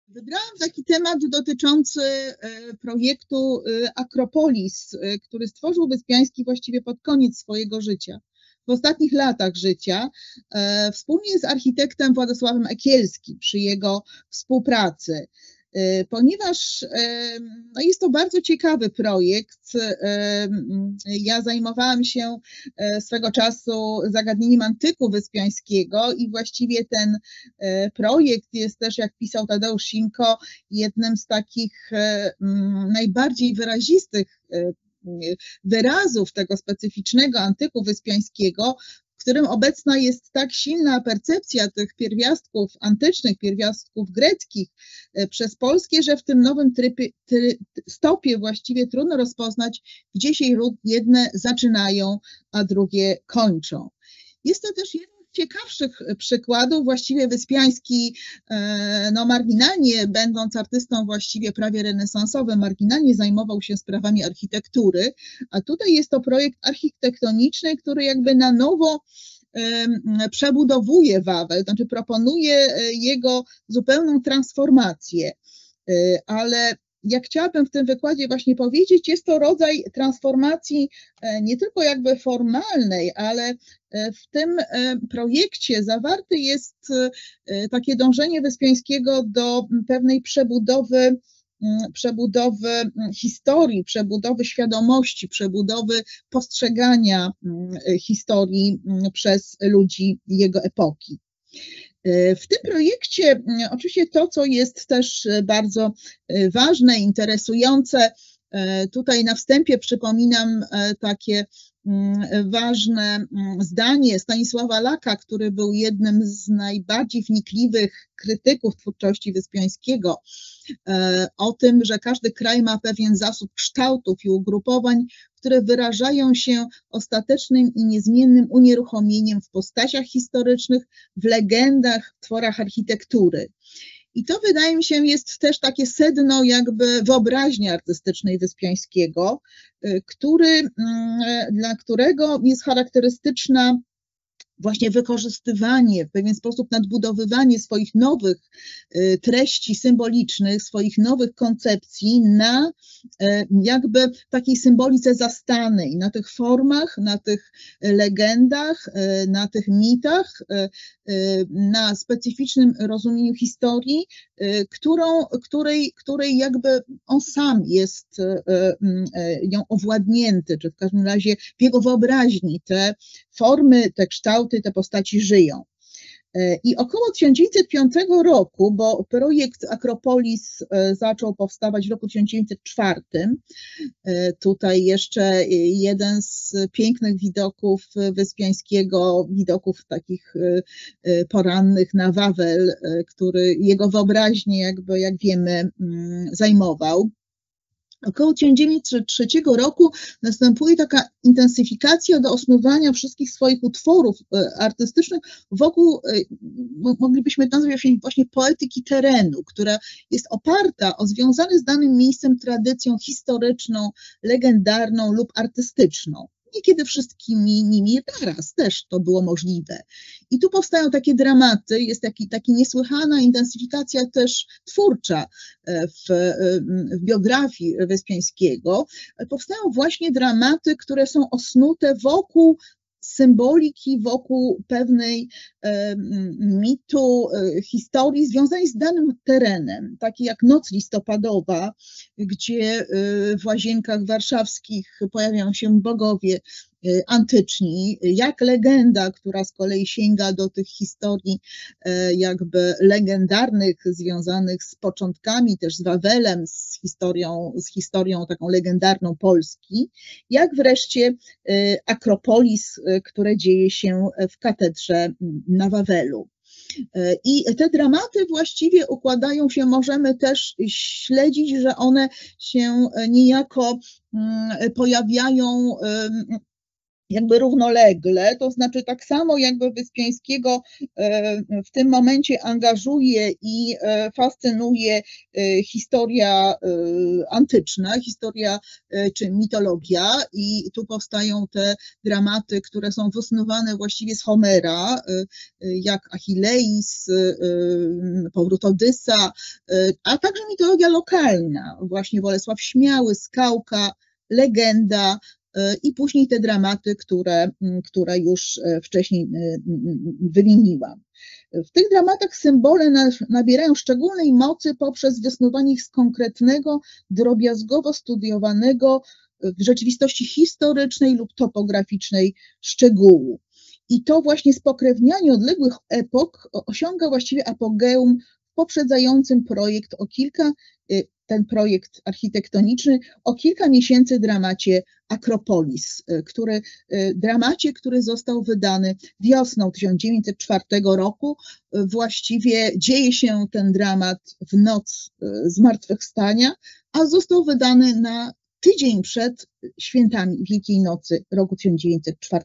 Wybrałam taki temat dotyczący projektu Akropolis, który stworzył Wyspiański właściwie pod koniec swojego życia. W ostatnich latach życia, wspólnie z architektem Władysławem Ekielskim przy jego współpracy. Ponieważ no jest to bardzo ciekawy projekt. Ja zajmowałam się swego czasu zagadnieniem antyku wyspiańskiego i właściwie ten projekt jest też, jak pisał Tadeusz Simko, jednym z takich najbardziej wyrazistych wyrazów tego specyficznego antyku wyspiańskiego, w którym obecna jest tak silna percepcja tych pierwiastków antycznych, pierwiastków greckich przez polskie, że w tym nowym stopie właściwie trudno rozpoznać, gdzie się jedne zaczynają, a drugie kończą. Jest to też jeden z ciekawszych przykładów. Właściwie Wyspiański, no marginalnie, będąc artystą właściwie prawie renesansowym, marginalnie zajmował się sprawami architektury, a tutaj jest to projekt architektoniczny, który jakby na nowo przebudowuje Wawel, znaczy proponuje jego zupełną transformację, ale jak chciałabym w tym wykładzie właśnie powiedzieć, jest to rodzaj transformacji nie tylko jakby formalnej, ale w tym projekcie zawarte jest takie dążenie Wyspiańskiego do pewnej przebudowy historii, przebudowy świadomości, przebudowy postrzegania historii przez ludzi jego epoki. W tym projekcie oczywiście to, co jest też bardzo ważne, interesujące, tutaj na wstępie przypominam takie ważne zdanie Stanisława Laka, który był jednym z najbardziej wnikliwych krytyków twórczości Wyspiańskiego, o tym, że każdy kraj ma pewien zasób kształtów i ugrupowań, które wyrażają się ostatecznym i niezmiennym unieruchomieniem w postaciach historycznych, w legendach, w tworach architektury. I to, wydaje mi się, jest też takie sedno jakby wyobraźni artystycznej Wyspiańskiego, dla którego jest charakterystyczna właśnie wykorzystywanie, w pewien sposób nadbudowywanie swoich nowych treści symbolicznych, swoich nowych koncepcji na jakby takiej symbolice zastanej, na tych formach, na tych legendach, na tych mitach, na specyficznym rozumieniu historii, której jakby on sam jest ją owładnięty, czy w każdym razie w jego wyobraźni te formy, te kształty, te postaci żyją. I około 1905 roku, bo projekt Akropolis zaczął powstawać w roku 1904, tutaj jeszcze jeden z pięknych widoków Wyspiańskiego, widoków takich porannych na Wawel, który jego wyobraźnię jakby, jak wiemy, zajmował. Około 1903 roku następuje taka intensyfikacja do osnuwania wszystkich swoich utworów artystycznych wokół, moglibyśmy to nazwać właśnie poetyki terenu, która jest oparta o związane z danym miejscem tradycją historyczną, legendarną lub artystyczną. Niekiedy wszystkimi nimi naraz też to było możliwe. I tu powstają takie dramaty, jest taka niesłychana intensyfikacja też twórcza w biografii Wyspiańskiego. Powstają właśnie dramaty, które są osnute wokół symboliki, wokół pewnej mitu, historii związanej z danym terenem, takie jak Noc listopadowa, gdzie w łazienkach warszawskich pojawiają się bogowie antyczni, jak legenda, która z kolei sięga do tych historii jakby legendarnych, związanych z początkami, też z Wawelem, z historią taką legendarną Polski, jak wreszcie Akropolis, które dzieje się w katedrze na Wawelu. I te dramaty właściwie układają się, możemy też śledzić, że one się niejako pojawiają jakby równolegle, to znaczy tak samo jakby Wyspiańskiego w tym momencie angażuje i fascynuje historia antyczna, historia czy mitologia, i tu powstają te dramaty, które są wysnuwane właściwie z Homera, jak Achilleis, powrót Odysa, a także mitologia lokalna, właśnie Bolesław Śmiały, Skałka, Legenda, i później te dramaty, które już wcześniej wymieniłam. W tych dramatach symbole nabierają szczególnej mocy poprzez wysnuwanie ich z konkretnego, drobiazgowo studiowanego w rzeczywistości historycznej lub topograficznej szczegółu. I to właśnie spokrewnianie odległych epok osiąga właściwie apogeum w poprzedzającym ten projekt architektoniczny, o kilka miesięcy dramacie Akropolis, który został wydany wiosną 1904 roku. Właściwie dzieje się ten dramat w noc zmartwychwstania, a został wydany na tydzień przed świętami Wielkiej Nocy roku 1904.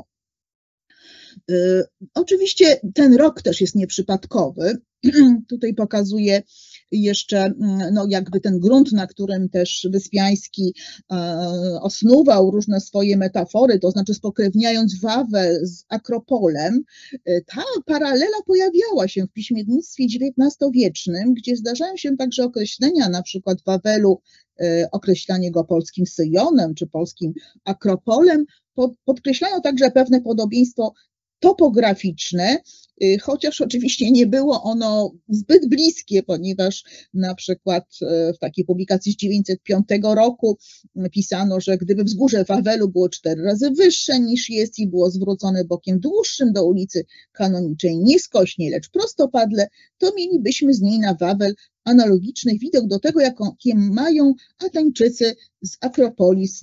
Oczywiście ten rok też jest nieprzypadkowy. Tutaj pokazuję jeszcze jakby ten grunt, na którym też Wyspiański osnuwał różne swoje metafory, to znaczy spokrewniając Wawel z Akropolem. Ta paralela pojawiała się w piśmiennictwie XIX-wiecznym, gdzie zdarzają się także określenia, na przykład Wawelu, określanie go polskim Syjonem czy polskim Akropolem. Podkreślają także pewne podobieństwo topograficzne, chociaż oczywiście nie było ono zbyt bliskie, ponieważ na przykład w takiej publikacji z 1905 roku pisano, że gdyby wzgórze Wawelu było 4 razy wyższe niż jest i było zwrócone bokiem dłuższym do ulicy Kanoniczej, nie skośnie, lecz prostopadle, to mielibyśmy z niej na Wawel analogiczny widok do tego, jakie mają Ateńczycy z Akropolis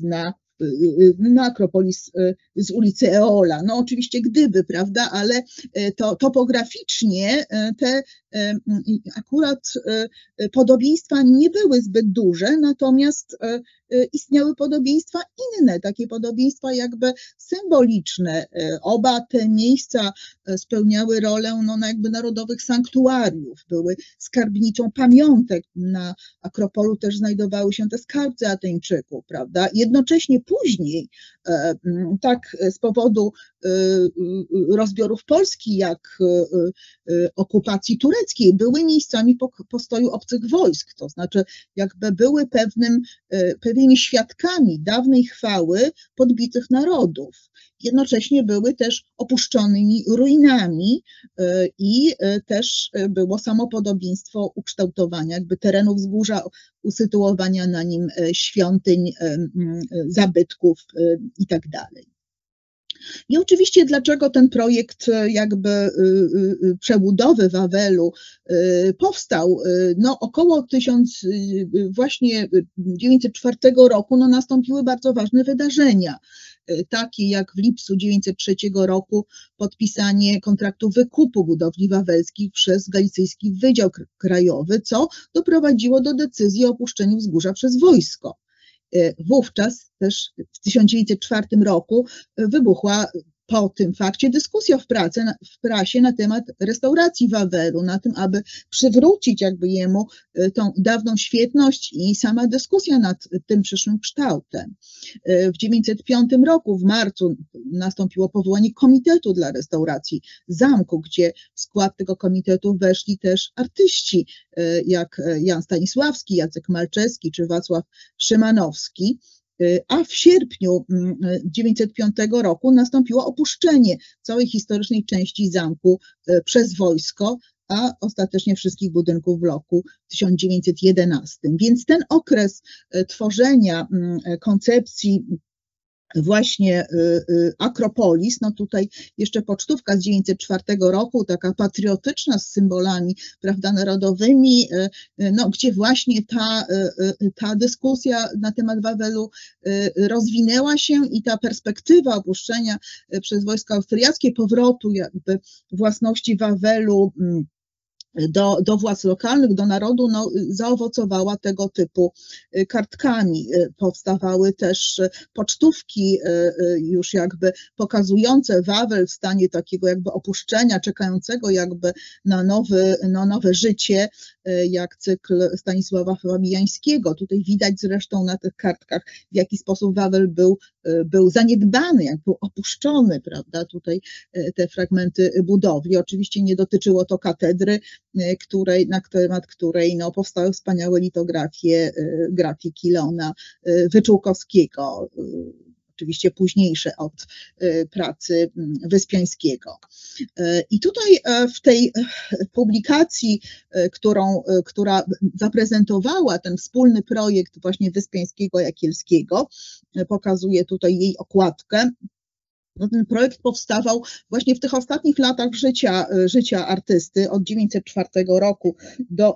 na Akropolis z ulicy Eola. No oczywiście gdyby, prawda, ale to topograficznie te akurat podobieństwa nie były zbyt duże, natomiast istniały podobieństwa inne, takie podobieństwa jakby symboliczne. Oba te miejsca spełniały rolę jakby narodowych sanktuariów, były skarbnicą pamiątek. Na Akropolu też znajdowały się te skarbce Ateńczyków, prawda? Jednocześnie później, tak z powodu rozbiorów Polski, jak okupacji tureckiej, były miejscami postoju obcych wojsk, to znaczy jakby były pewnymi świadkami dawnej chwały podbitych narodów. Jednocześnie były też opuszczonymi ruinami i też było samo podobieństwo ukształtowania jakby terenu wzgórza, usytuowania na nim świątyń, zabytków i tak dalej. I oczywiście dlaczego ten projekt jakby przebudowy Wawelu powstał? Około 1904 roku nastąpiły bardzo ważne wydarzenia, takie jak w lipcu 1903 roku podpisanie kontraktu wykupu budowli wawelskich przez Galicyjski Wydział Krajowy, co doprowadziło do decyzji o opuszczeniu wzgórza przez wojsko. Wówczas też w 1904 roku wybuchła po tym fakcie dyskusja w prasie na temat restauracji Wawelu, na tym, aby przywrócić jakby jemu tą dawną świetność, i sama dyskusja nad tym przyszłym kształtem. W 1905 roku, w marcu, nastąpiło powołanie komitetu dla restauracji zamku, gdzie w skład tego komitetu weszli też artyści, jak Jan Stanisławski, Jacek Malczewski czy Wacław Szymanowski. A w sierpniu 1905 roku nastąpiło opuszczenie całej historycznej części zamku przez wojsko, a ostatecznie wszystkich budynków w roku 1911. Więc ten okres tworzenia koncepcji właśnie Akropolis, tutaj jeszcze pocztówka z 1904 roku, taka patriotyczna z symbolami, prawda, narodowymi, gdzie właśnie ta dyskusja na temat Wawelu rozwinęła się i ta perspektywa opuszczenia przez wojska austriackie, powrotu jakby własności Wawelu do władz lokalnych, do narodu, no, zaowocowała tego typu kartkami. Powstawały też pocztówki już jakby pokazujące Wawel w stanie takiego jakby opuszczenia, czekającego jakby na nowe życie, jak cykl Stanisława Fabijańskiego. Tutaj widać zresztą na tych kartkach, w jaki sposób Wawel był zaniedbany, jak był opuszczony, prawda? Tutaj te fragmenty budowli. Oczywiście nie dotyczyło to katedry, na temat której no, powstały wspaniałe litografie grafiki Leona Wyczółkowskiego, oczywiście późniejsze od pracy Wyspiańskiego. I tutaj w tej publikacji, która zaprezentowała ten wspólny projekt właśnie Wyspiańskiego i Jagielskiego, pokazuję tutaj jej okładkę. No, ten projekt powstawał właśnie w tych ostatnich latach życia artysty, od 1904 roku do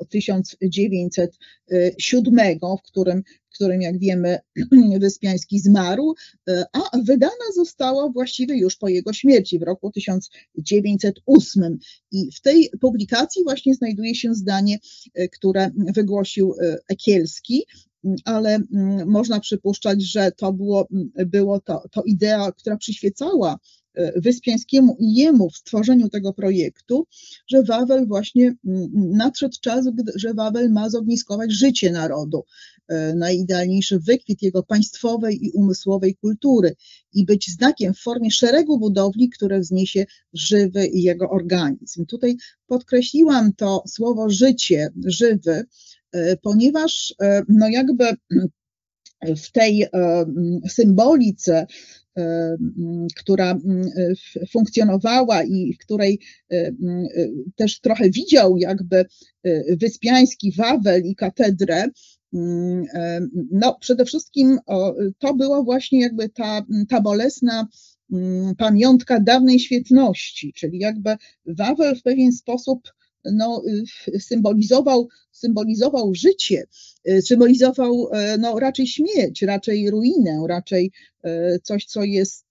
1907, w którym, jak wiemy, Wyspiański zmarł, a wydana została właściwie już po jego śmierci w roku 1908. I w tej publikacji właśnie znajduje się zdanie, które wygłosił Ekielski, ale można przypuszczać, że było to idea, która przyświecała Wyspiańskiemu i jemu w stworzeniu tego projektu, że Wawel właśnie nadszedł czas, że Wawel ma zogniskować życie narodu, najidealniejszy wykwit jego państwowej i umysłowej kultury i być znakiem w formie szeregu budowli, które wzniesie żywy jego organizm. Tutaj podkreśliłam to słowo życie, żywy, ponieważ no jakby w tej symbolice, która funkcjonowała i w której też trochę widział jakby Wyspiański Wawel i katedrę, no przede wszystkim to była właśnie jakby ta bolesna pamiątka dawnej świetności, czyli jakby Wawel w pewien sposób no, symbolizował życie, symbolizował no, raczej śmierć, raczej ruinę, raczej coś, co jest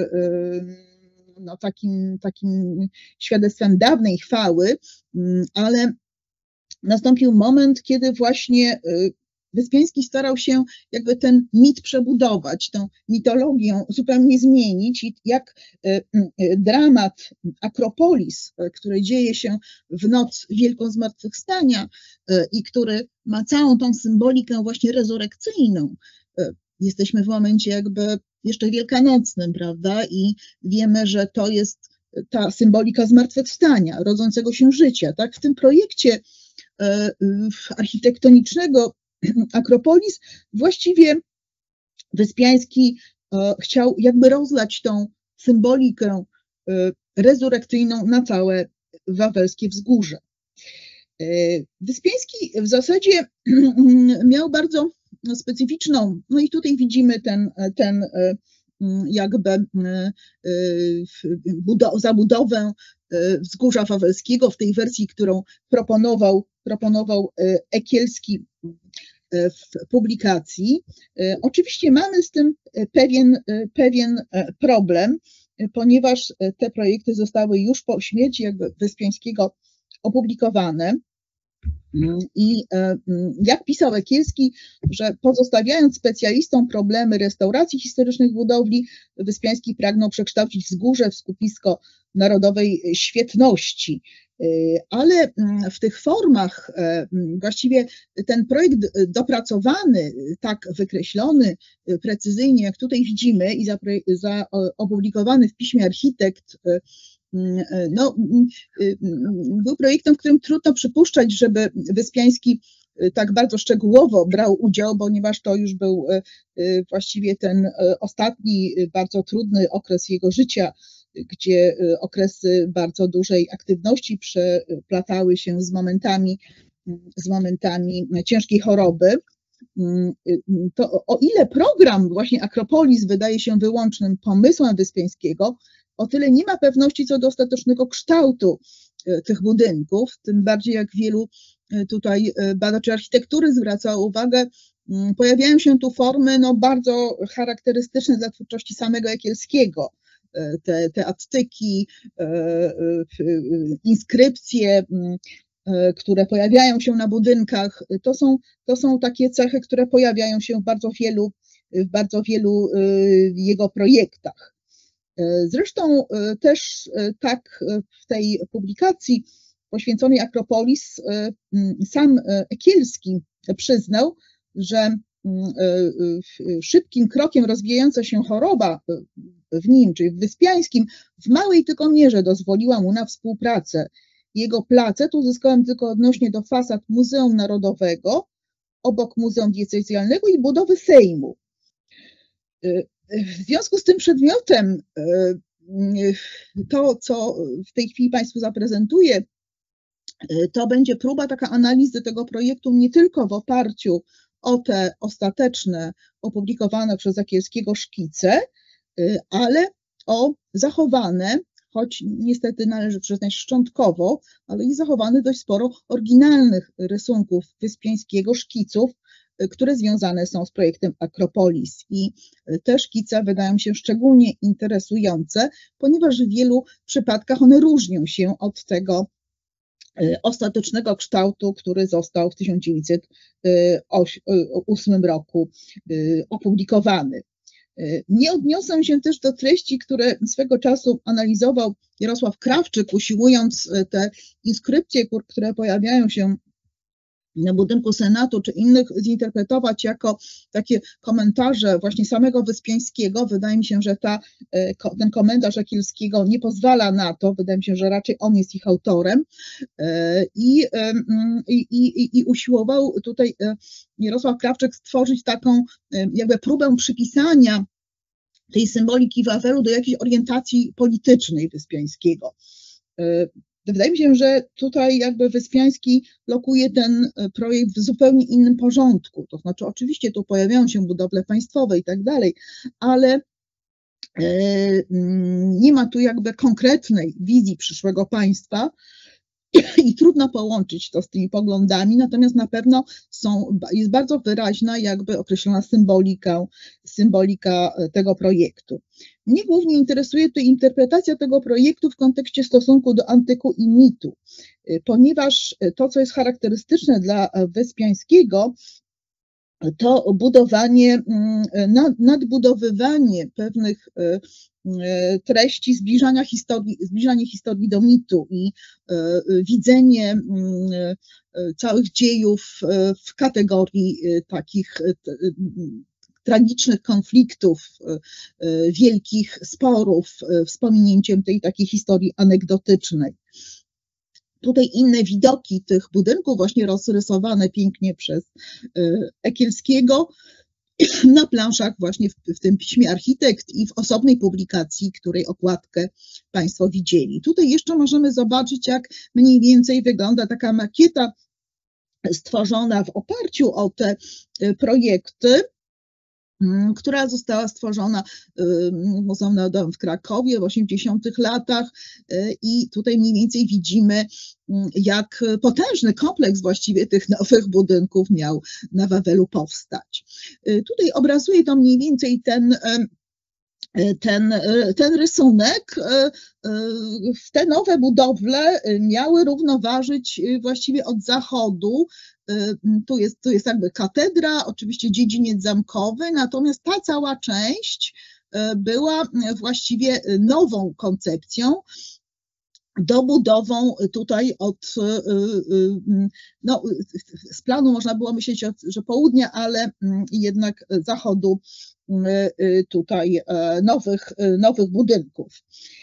no, takim świadectwem dawnej chwały, ale nastąpił moment, kiedy właśnie Wyspiański starał się jakby ten mit przebudować, tą mitologię zupełnie zmienić i jak dramat Akropolis, który dzieje się w noc Wielką Zmartwychwstania i który ma całą tą symbolikę właśnie rezurekcyjną. Jesteśmy w momencie jakby jeszcze wielkanocnym, prawda? I wiemy, że to jest ta symbolika zmartwychwstania, rodzącego się życia. Tak? W tym projekcie architektonicznego Akropolis właściwie Wyspiański chciał jakby rozlać tą symbolikę rezurekcyjną na całe wawelskie wzgórze. Wyspiański w zasadzie miał bardzo specyficzną, no i tutaj widzimy ten jakby zabudowę wzgórza wawelskiego w tej wersji, którą proponował Ekielski w publikacji. Oczywiście mamy z tym pewien problem, ponieważ te projekty zostały już po śmierci jakby Wyspiańskiego opublikowane. I jak pisał Ekielski, że pozostawiając specjalistom problemy restauracji historycznych budowli, Wyspiański pragnął przekształcić wzgórze w skupisko narodowej świetności. Ale w tych formach właściwie ten projekt dopracowany, tak wykreślony precyzyjnie, jak tutaj widzimy i opublikowany w piśmie Architekt, no, był projektem, w którym trudno przypuszczać, żeby Wyspiański tak bardzo szczegółowo brał udział, ponieważ to już był właściwie ten ostatni, bardzo trudny okres jego życia, gdzie okresy bardzo dużej aktywności przeplatały się z momentami ciężkiej choroby. To o ile program właśnie Akropolis wydaje się wyłącznym pomysłem Wyspiańskiego, o tyle nie ma pewności co do ostatecznego kształtu tych budynków, tym bardziej jak wielu tutaj badaczy architektury zwracało uwagę, pojawiają się tu formy no, bardzo charakterystyczne dla twórczości samego Jagielskiego. Te attyki, inskrypcje, które pojawiają się na budynkach, to są takie cechy, które pojawiają się w bardzo wielu jego projektach. Zresztą też tak w tej publikacji poświęconej Akropolis sam Ekielski przyznał, że szybkim krokiem rozwijająca się choroba w nim, czyli w Wyspiańskim, w małej tylko mierze dozwoliła mu na współpracę. Jego place, tu uzyskałem tylko odnośnie do fasad Muzeum Narodowego, obok Muzeum Diecezjalnego i budowy Sejmu. W związku z tym przedmiotem, to co w tej chwili Państwu zaprezentuję, to będzie próba taka analizy tego projektu nie tylko w oparciu o te ostateczne, opublikowane przez Zakielskiego szkice, ale o zachowane, choć niestety należy przyznać szczątkowo, ale i zachowane dość sporo oryginalnych rysunków Wyspiańskiego, szkiców, które związane są z projektem Akropolis. I te szkice wydają się szczególnie interesujące, ponieważ w wielu przypadkach one różnią się od tego ostatecznego kształtu, który został w 1908 roku opublikowany. Nie odniosę się też do treści, które swego czasu analizował Jarosław Krawczyk, usiłując te inskrypcje, które pojawiają się na budynku Senatu czy innych zinterpretować jako takie komentarze właśnie samego Wyspiańskiego. Wydaje mi się, że ten komentarz Jakielskiego nie pozwala na to. Wydaje mi się, że raczej on jest ich autorem i usiłował tutaj Jarosław Krawczyk stworzyć taką jakby próbę przypisania tej symboliki Wawelu do jakiejś orientacji politycznej Wyspiańskiego. Wydaje mi się, że tutaj jakby Wyspiański lokuje ten projekt w zupełnie innym porządku. To znaczy oczywiście tu pojawiają się budowle państwowe i tak dalej, ale nie ma tu jakby konkretnej wizji przyszłego państwa i trudno połączyć to z tymi poglądami, natomiast na pewno jest bardzo wyraźna jakby określona symbolika tego projektu. Mnie głównie interesuje tutaj interpretacja tego projektu w kontekście stosunku do antyku i mitu, ponieważ to, co jest charakterystyczne dla Wyspiańskiego, to budowanie, nadbudowywanie pewnych treści, zbliżanie historii do mitu i widzenie całych dziejów w kategorii takich tragicznych konfliktów, wielkich sporów, wspomnieniem tej takiej historii anegdotycznej. Tutaj inne widoki tych budynków, właśnie rozrysowane pięknie przez Ekielskiego na planszach właśnie w tym piśmie Architekt i w osobnej publikacji, której okładkę Państwo widzieli. Tutaj jeszcze możemy zobaczyć, jak mniej więcej wygląda taka makieta stworzona w oparciu o te projekty, która została stworzona w Muzeum Narodowym w Krakowie w 80 latach i tutaj mniej więcej widzimy, jak potężny kompleks właściwie tych nowych budynków miał na Wawelu powstać. Tutaj obrazuje to mniej więcej ten rysunek. Te nowe budowle miały równoważyć właściwie od zachodu. Tu jest jakby katedra, oczywiście dziedziniec zamkowy, natomiast ta cała część była właściwie nową koncepcją, dobudową tutaj z planu można było myśleć, że południa, ale jednak zachodu tutaj nowych budynków.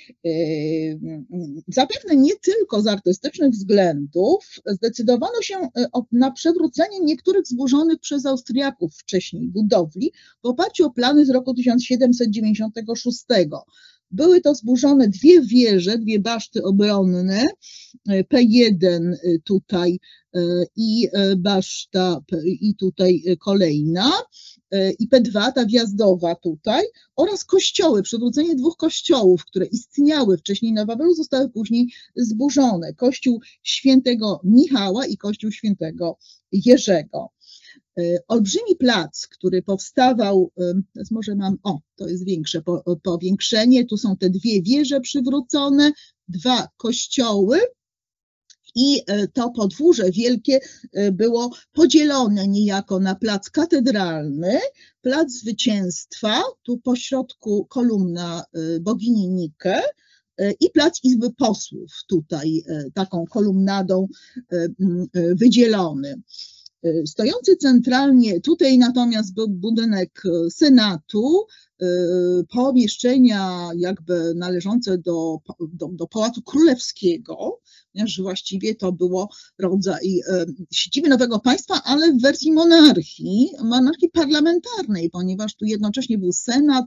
Zapewne nie tylko z artystycznych względów zdecydowano się na przewrócenie niektórych zburzonych przez Austriaków wcześniej budowli w oparciu o plany z roku 1796. Były to zburzone dwie wieże, dwie baszty obronne, P1 tutaj i baszta i tutaj kolejna, i P2, ta wjazdowa tutaj, oraz kościoły. Przywrócenie dwóch kościołów, które istniały wcześniej na Wawelu, zostały później zburzone. Kościół świętego Michała i kościół świętego Jerzego. Olbrzymi plac, który powstawał, teraz może to jest większe powiększenie, tu są te dwie wieże przywrócone, dwa kościoły I to podwórze wielkie było podzielone niejako na plac katedralny, plac Zwycięstwa, tu pośrodku kolumna bogini Nike i plac Izby Posłów, tutaj taką kolumnadą wydzielony. Stojący centralnie, tutaj natomiast był budynek Senatu, pomieszczenia jakby należące do Pałacu Królewskiego, ponieważ właściwie to było rodzaj siedziby nowego państwa, ale w wersji monarchii parlamentarnej, ponieważ tu jednocześnie był Senat,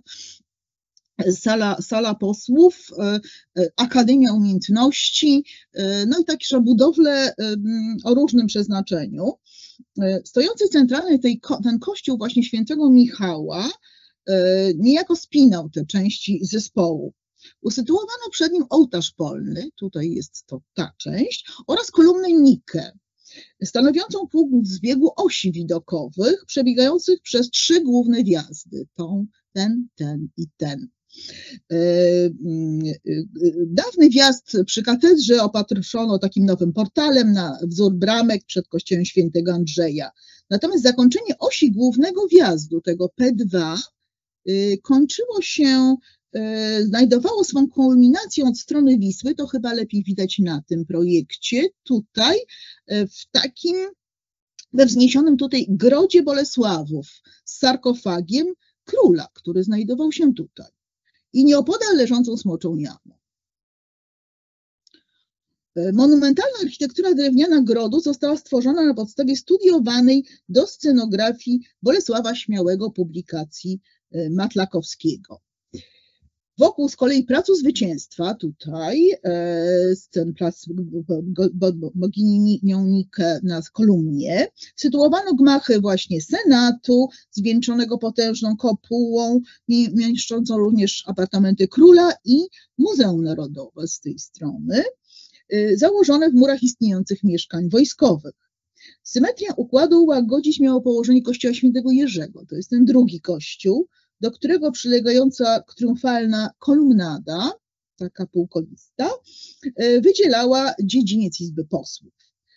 sala posłów, Akademia Umiejętności, no i także budowle o różnym przeznaczeniu. Stojący centralny ten kościół właśnie świętego Michała niejako spinał te części zespołu. Usytuowano przed nim ołtarz polny, tutaj jest to ta część, oraz kolumnę Nike, stanowiącą punkt zbiegu osi widokowych, przebiegających przez 3 główne wjazdy, ten i ten. Dawny wjazd przy katedrze opatrzono takim nowym portalem na wzór bramek przed kościołem świętego Andrzeja. Natomiast zakończenie osi głównego wjazdu, tego P2, kończyło się, znajdowało swoją kulminację od strony Wisły, to chyba lepiej widać na tym projekcie, tutaj w takim, we wzniesionym tutaj grodzie Bolesławów z sarkofagiem króla, który znajdował się tutaj i nieopodal leżącą smoczą jamą. Monumentalna architektura drewniana grodu została stworzona na podstawie studiowanej do scenografii Bolesława Śmiałego publikacji Matlakowskiego. Wokół z kolei Placu Zwycięstwa, tutaj ten plac boginią Nike na kolumnie, sytuowano gmachy właśnie Senatu, zwieńczonego potężną kopułą, mieszczącą również apartamenty króla i Muzeum Narodowe z tej strony, założone w murach istniejących mieszkań wojskowych. Symetria układu łagodzić miało położenie kościoła świętego Jerzego, to jest ten drugi kościół, do którego przylegająca triumfalna kolumnada, taka półkolista, wydzielała dziedziniec Izby Posłów.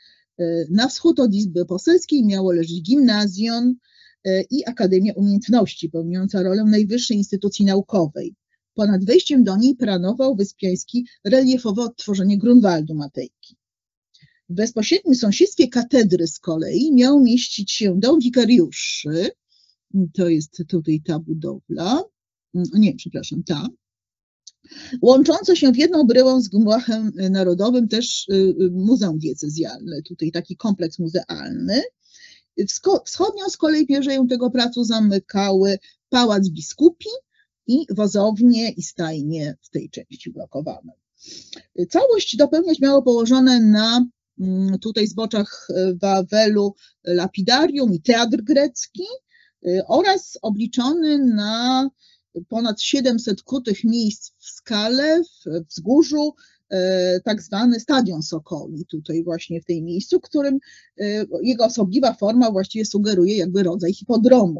Na wschód od Izby Poselskiej miało leżeć gimnazjon i Akademia Umiejętności, pełniąca rolę najwyższej instytucji naukowej. Ponad wejściem do niej planował Wyspiański reliefowe odtworzenie Grunwaldu Matejki. W bezpośrednim sąsiedztwie katedry z kolei miał mieścić się dom wikariuszy, to jest tutaj ta budowla, nie, przepraszam, ta, łącząca się w jedną bryłę z gmachem narodowym też Muzeum Diecezjalne, tutaj taki kompleks muzealny. Wschodnią z kolei pierzeję tego placu zamykały Pałac Biskupi i wozownie i stajnie w tej części blokowane. Całość dopełniać miało położone na tutaj zboczach Wawelu lapidarium i teatr grecki oraz obliczony na ponad 700 kutych miejsc w skale, w wzgórzu, tak zwany Stadion Sokoli, tutaj właśnie w tym miejscu, którym jego osobliwa forma właściwie sugeruje jakby rodzaj hipodromu.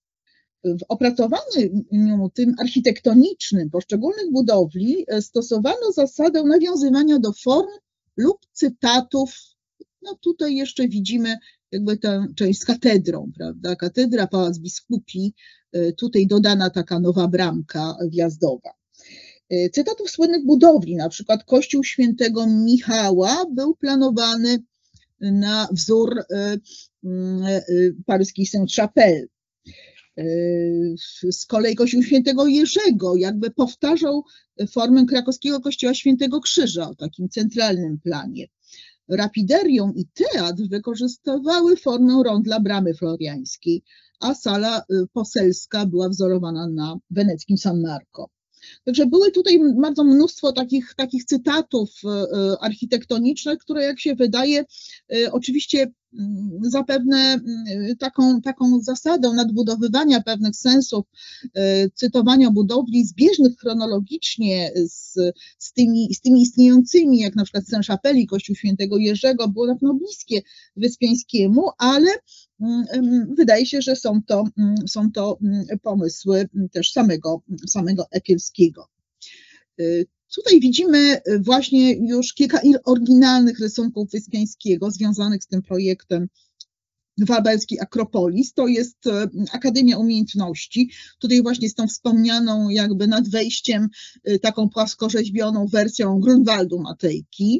W opracowaniu tym architektonicznym poszczególnych budowli stosowano zasadę nawiązywania do form lub cytatów. No tutaj jeszcze widzimy jakby tę część z katedrą, prawda? Katedra, Pałac Biskupi, tutaj dodana taka nowa bramka wjazdowa. Cytatów słynnych budowli, na przykład Kościół Świętego Michała był planowany na wzór paryskiej Sainte-Chapelle. Z kolei Kościół Świętego Jerzego jakby powtarzał formę krakowskiego Kościoła Świętego Krzyża o takim centralnym planie. Rapiderium i teatr wykorzystywały formę rondla Bramy Floriańskiej, a sala poselska była wzorowana na weneckim San Marco. Także były tutaj bardzo mnóstwo takich cytatów architektonicznych, które jak się wydaje oczywiście zapewne taką zasadą nadbudowywania pewnych sensów, cytowania budowli zbieżnych chronologicznie z tymi istniejącymi, jak na przykład Sainte-Chapelle, Kościół Świętego Jerzego, było na pewno bliskie Wyspiańskiemu, ale wydaje się, że są to pomysły też samego Ekielskiego. Tutaj widzimy właśnie już kilka oryginalnych rysunków Wyspiańskiego związanych z tym projektem Wawelski Akropolis. To jest Akademia Umiejętności. Tutaj właśnie z tą wspomnianą jakby nad wejściem taką płaskorzeźbioną wersją Grunwaldu Matejki.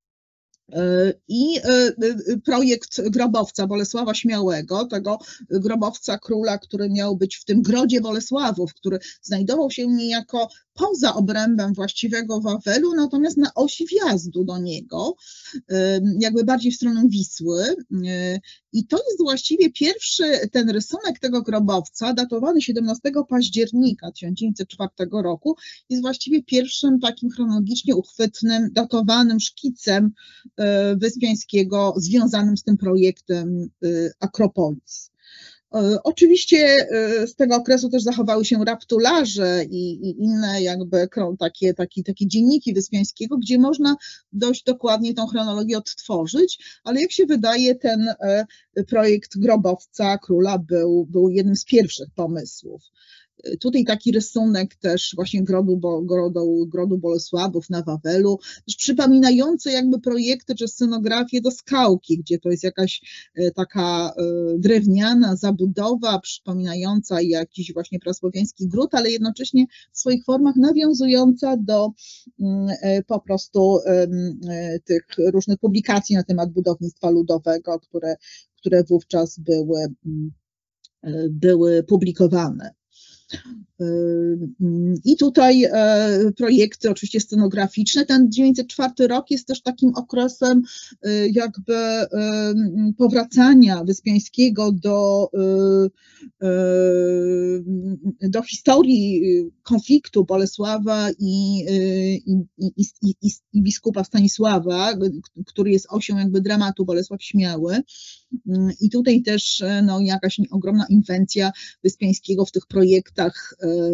I projekt grobowca Bolesława Śmiałego, tego grobowca króla, który miał być w tym grodzie Bolesławów, który znajdował się niejako poza obrębem właściwego Wawelu, natomiast na osi wjazdu do niego, jakby bardziej w stronę Wisły. I to jest właściwie pierwszy ten rysunek tego grobowca, datowany 17 października 1904 roku, jest właściwie pierwszym takim chronologicznie uchwytnym, datowanym szkicem Wyspiańskiego związanym z tym projektem Akropolis. Oczywiście z tego okresu też zachowały się raptularze i inne jakby takie dzienniki Wyspiańskiego, gdzie można dość dokładnie tą chronologię odtworzyć, ale jak się wydaje, ten projekt grobowca króla był jednym z pierwszych pomysłów. Tutaj taki rysunek też właśnie grodu Bolesławów na Wawelu, też przypominający jakby projekty czy scenografię do Skałki, gdzie to jest jakaś taka drewniana zabudowa przypominająca jakiś właśnie prasłowiański gród, ale jednocześnie w swoich formach nawiązująca do po prostu tych różnych publikacji na temat budownictwa ludowego, które wówczas były publikowane. I tutaj projekty oczywiście scenograficzne. Ten 1904 rok jest też takim okresem jakby powracania Wyspiańskiego do historii konfliktu Bolesława i biskupa Stanisława, który jest osią jakby dramatu Bolesław Śmiały. I tutaj też no, jakaś ogromna inwencja Wyspiańskiego w tych projektach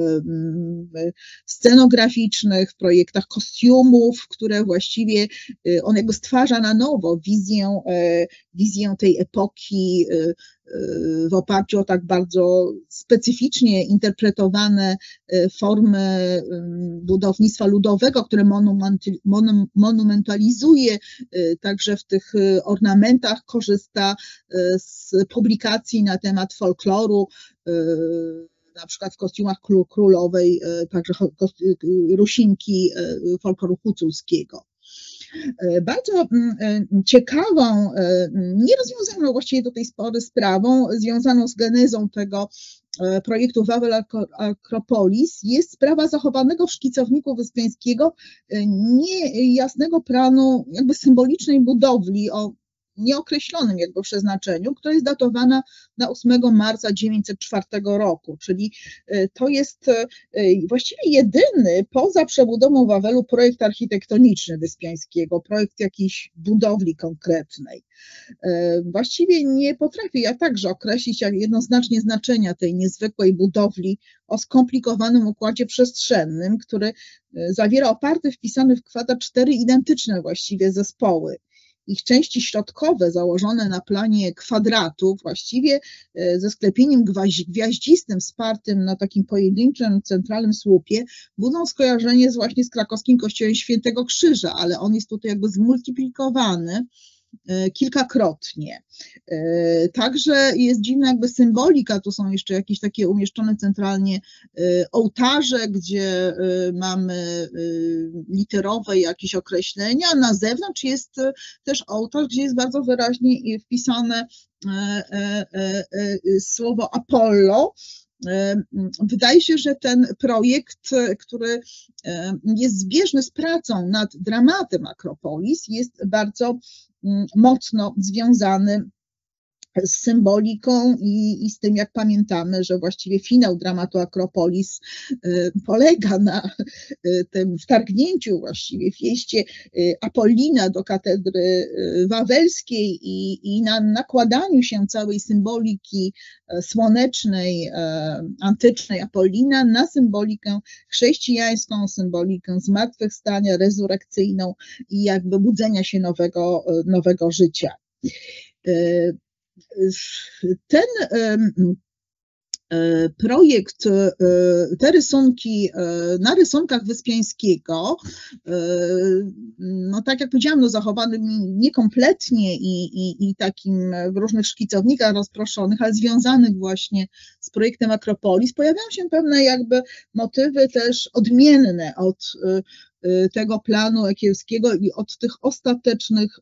scenograficznych, w projektach kostiumów, które właściwie on jakby stwarza na nowo wizję tej epoki w oparciu o tak bardzo specyficznie interpretowane formy budownictwa ludowego, które monumentalizuje, także w tych ornamentach korzysta z publikacji na temat folkloru, na przykład w kostiumach królowej, także Rusinki folkloru huculskiego. Bardzo ciekawą, nierozwiązaną właściwie do tej pory sprawą, związaną z genezą tego projektu Wawel Akropolis, jest sprawa zachowanego w szkicowniku Wyspiańskiego niejasnego planu jakby symbolicznej budowli o nieokreślonym jakby przeznaczeniu, która jest datowana na 8 marca 1904 roku, czyli to jest właściwie jedyny poza przebudową Wawelu projekt architektoniczny Wyspiańskiego, projekt jakiejś budowli konkretnej. Właściwie nie potrafię ja także określić jednoznacznie znaczenia tej niezwykłej budowli o skomplikowanym układzie przestrzennym, który zawiera oparte wpisane w kwadrat 4 identyczne właściwie zespoły. Ich części środkowe założone na planie kwadratu, właściwie ze sklepieniem gwiaździstym wspartym na takim pojedynczym centralnym słupie, budzą skojarzenie właśnie z krakowskim kościołem Świętego Krzyża, ale on jest tutaj jakby zmultiplikowany kilkakrotnie. Także jest dziwna jakby symbolika, tu są jeszcze jakieś takie umieszczone centralnie ołtarze, gdzie mamy literowe jakieś określenia, na zewnątrz jest też ołtarz, gdzie jest bardzo wyraźnie wpisane słowo Apollo. Wydaje się, że ten projekt, który jest zbieżny z pracą nad dramatem Akropolis, jest bardzo mocno związany z symboliką i z tym, jak pamiętamy, że właściwie finał dramatu Akropolis polega na tym wtargnięciu właściwie wjeździe Apollina do katedry wawelskiej i na nakładaniu się całej symboliki słonecznej, antycznej Apollina na symbolikę chrześcijańską, symbolikę zmartwychwstania, rezurekcyjną i jakby budzenia się nowego życia. Ten projekt, te rysunki na rysunkach Wyspiańskiego, no tak jak powiedziałam, no zachowany niekompletnie i takim w różnych szkicownikach rozproszonych, ale związanych właśnie z projektem Akropolis, pojawiają się pewne jakby motywy też odmienne od tego planu Ekierskiego i od tych ostatecznych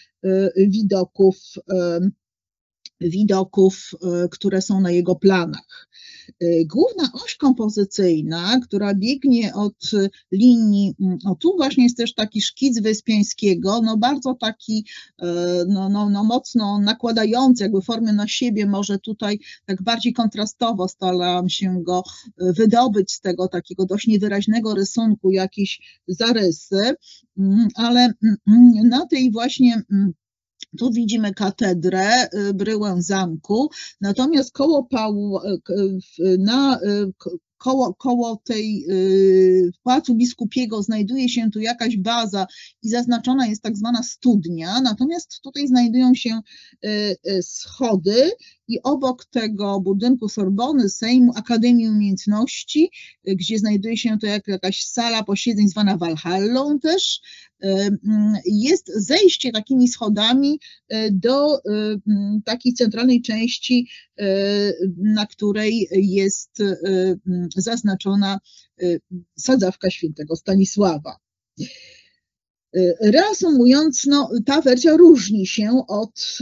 widoków, które są na jego planach. Główna oś kompozycyjna, która biegnie od linii, o tu właśnie jest też taki szkic Wyspiańskiego, no bardzo taki mocno nakładający jakby formy na siebie, może tutaj tak bardziej kontrastowo starałam się go wydobyć z tego takiego dość niewyraźnego rysunku jakieś zarysy, ale na tej właśnie tu widzimy katedrę, bryłę zamku, natomiast koło tej Pałacu Biskupiego znajduje się tu jakaś baza i zaznaczona jest tak zwana studnia, natomiast tutaj znajdują się schody i obok tego budynku Sorbony, Sejmu, Akademii Umiejętności, gdzie znajduje się to jakaś sala posiedzeń zwana Walhallą też, jest zejście takimi schodami do takiej centralnej części, na której jest zaznaczona sadzawka świętego Stanisława. Reasumując, no, ta wersja różni się od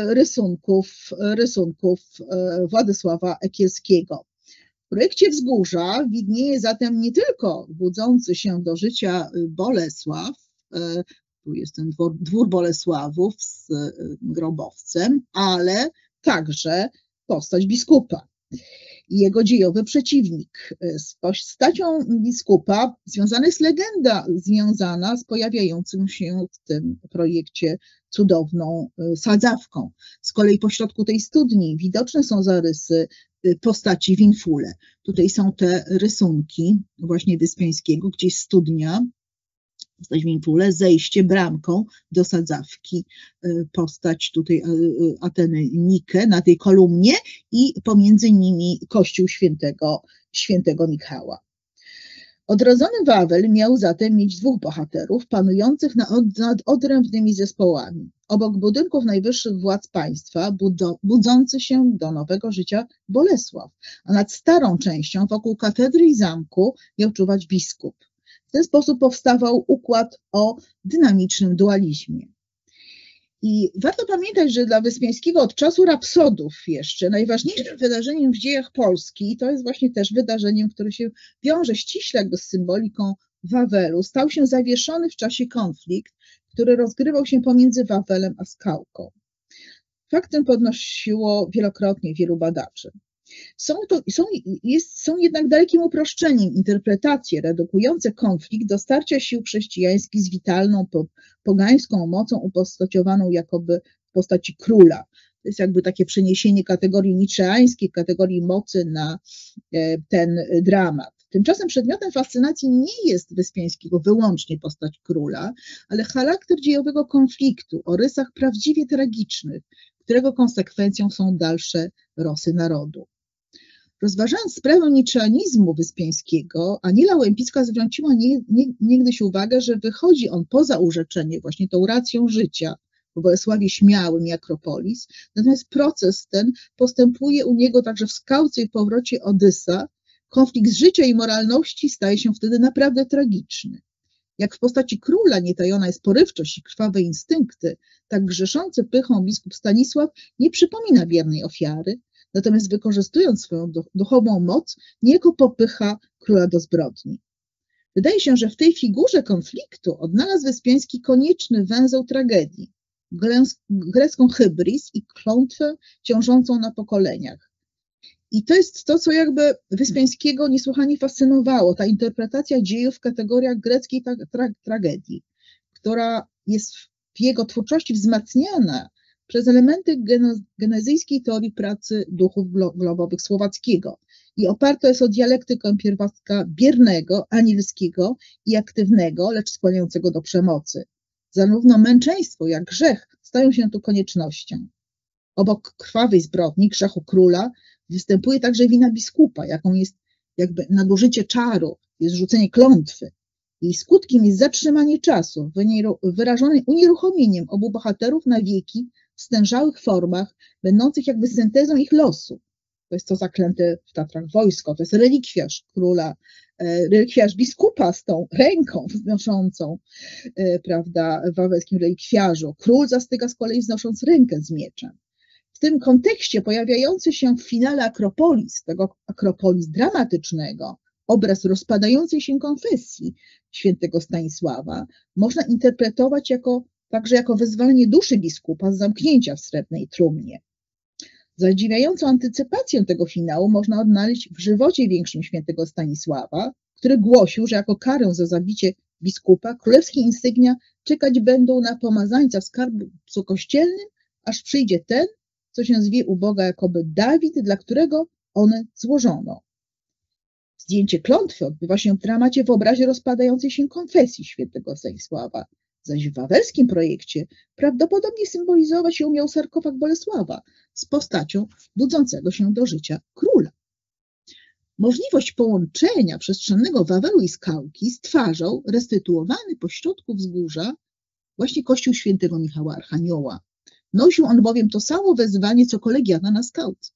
rysunków Władysława Ekierskiego. W projekcie Wzgórza widnieje zatem nie tylko budzący się do życia Bolesław, tu jest ten dwór Bolesławów z grobowcem, ale także postać biskupa i jego dziejowy przeciwnik. Z postacią biskupa związana jest legenda związana z pojawiającym się w tym projekcie cudowną sadzawką. Z kolei pośrodku tej studni widoczne są zarysy postaci Winfule. Tutaj są te rysunki właśnie Wyspiańskiego, gdzieś studnia, postać Winfule, zejście bramką do sadzawki, postać tutaj Ateny Nike na tej kolumnie i pomiędzy nimi kościół świętego Michała. Odrodzony Wawel miał zatem mieć dwóch bohaterów panujących nad odrębnymi zespołami. Obok budynków najwyższych władz państwa budzący się do nowego życia Bolesław, a nad starą częścią wokół katedry i zamku miał czuwać biskup. W ten sposób powstawał układ o dynamicznym dualizmie. I warto pamiętać, że dla Wyspiańskiego od czasu rapsodów jeszcze najważniejszym wydarzeniem w dziejach Polski, to jest właśnie też wydarzeniem, które się wiąże ściśle jakby z symboliką Wawelu, stał się zawieszony w czasie konflikt, który rozgrywał się pomiędzy Wawelem a Skałką. Fakt ten podnosiło wielokrotnie wielu badaczy. Są jednak dalekim uproszczeniem interpretacje redukujące konflikt do starcia sił chrześcijańskich z witalną pogańską mocą upostaciowaną jakoby w postaci króla. To jest jakby takie przeniesienie kategorii niczeańskiej, kategorii mocy na ten dramat. Tymczasem przedmiotem fascynacji nie jest Wyspiańskiego wyłącznie postać króla, ale charakter dziejowego konfliktu o rysach prawdziwie tragicznych, którego konsekwencją są dalsze losy narodu. Rozważając sprawę niczeanizmu Wyspiańskiego, Aniela Łępicka zwróciła niegdyś uwagę, że wychodzi on poza urzeczenie właśnie tą racją życia w Bolesławie Śmiałym i Akropolis, natomiast proces ten postępuje u niego także w Skałce i powrocie Odysa. Konflikt życia i moralności staje się wtedy naprawdę tragiczny. Jak w postaci króla nietajona jest porywczość i krwawe instynkty, tak grzeszący pychą biskup Stanisław nie przypomina biernej ofiary, natomiast wykorzystując swoją duchową moc, niejako popycha króla do zbrodni. Wydaje się, że w tej figurze konfliktu odnalazł Wyspiański konieczny węzeł tragedii, grecką hybris i klątwę ciążącą na pokoleniach. I to jest to, co jakby Wyspiańskiego niesłychanie fascynowało, ta interpretacja dziejów w kategoriach greckiej tragedii, która jest w jego twórczości wzmacniana przez elementy genezyjskiej teorii pracy duchów globowych Słowackiego i oparta jest o dialektykę pierwiastka biernego, anielskiego i aktywnego, lecz skłaniającego do przemocy. Zarówno męczeństwo, jak grzech stają się tu koniecznością. Obok krwawej zbrodni, grzechu króla, Występuje także wina biskupa, jaką jest jakby nadużycie czaru, jest rzucenie klątwy. Jej skutkiem jest zatrzymanie czasu, wyrażone unieruchomieniem obu bohaterów na wieki w stężałych formach, będących jakby syntezą ich losu. To jest to zaklęte w Tatrach wojsko, to jest relikwiarz króla, relikwiarz biskupa z tą ręką wznoszącą, prawda, w wawelskim relikwiarzu. Król zastyga z kolei wznosząc rękę z mieczem. W tym kontekście pojawiający się w finale Akropolis, tego Akropolis dramatycznego, obraz rozpadającej się konfesji świętego Stanisława można interpretować także jako wyzwolenie duszy biskupa z zamknięcia w srebrnej trumnie. Zadziwiającą antycypację tego finału można odnaleźć w żywocie większym świętego Stanisława, który głosił, że jako karę za zabicie biskupa królewskie insygnia czekać będą na pomazańca w skarbcu kościelnym, aż przyjdzie ten, co się zwie u Boga jakoby Dawid, dla którego one złożono. Zdjęcie klątwy odbywa się w dramacie w obrazie rozpadającej się konfesji świętego Stanisława, zaś w wawelskim projekcie prawdopodobnie symbolizować ją miał sarkofag Bolesława z postacią budzącego się do życia króla. Możliwość połączenia przestrzennego Wawelu i Skałki stwarzał restytuowany pośrodku wzgórza właśnie kościół świętego Michała Archanioła. Nosił on bowiem to samo wezwanie, co kolegiata na Skałce.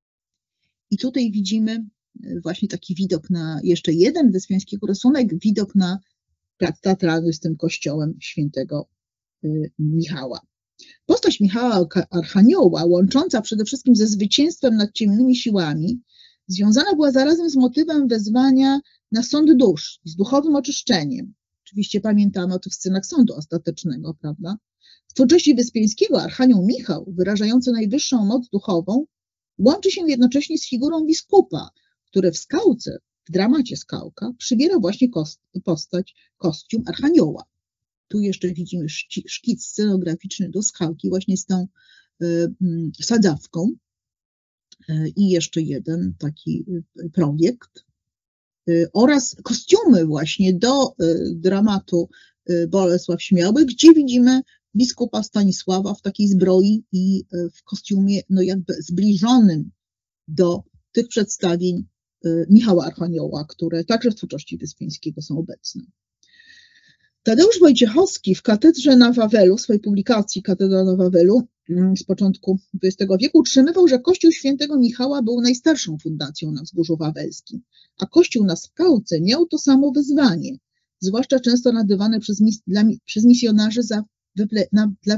I tutaj widzimy właśnie taki widok na jeszcze jeden wyspiańskiego rysunek, widok na plac teatralny z tym kościołem świętego Michała. Postać Michała Archanioła, łącząca przede wszystkim ze zwycięstwem nad ciemnymi siłami, związana była zarazem z motywem wezwania na sąd dusz, z duchowym oczyszczeniem. Oczywiście pamiętamy o tych scenach sądu ostatecznego, prawda? W twórczości Wyspiańskiego Archanioł Michał, wyrażający najwyższą moc duchową, łączy się jednocześnie z figurą biskupa, który w Skałce, w dramacie Skałka, przybiera właśnie kostium Archanioła. Tu jeszcze widzimy szkic scenograficzny do Skałki właśnie z tą sadzawką i jeszcze jeden taki projekt oraz kostiumy właśnie do dramatu Bolesław Śmiały, gdzie widzimy biskupa Stanisława w takiej zbroi i w kostiumie no jakby zbliżonym do tych przedstawień Michała Archanioła, które także w twórczości Wyspiańskiego są obecne. Tadeusz Wojciechowski w Katedrze na Wawelu, w swojej publikacji Katedra na Wawelu z początku XX wieku utrzymywał, że Kościół Świętego Michała był najstarszą fundacją na Wzgórzu Wawelskim, a Kościół na Skałce miał to samo wyzwanie, zwłaszcza często nadawane przez misjonarzy dla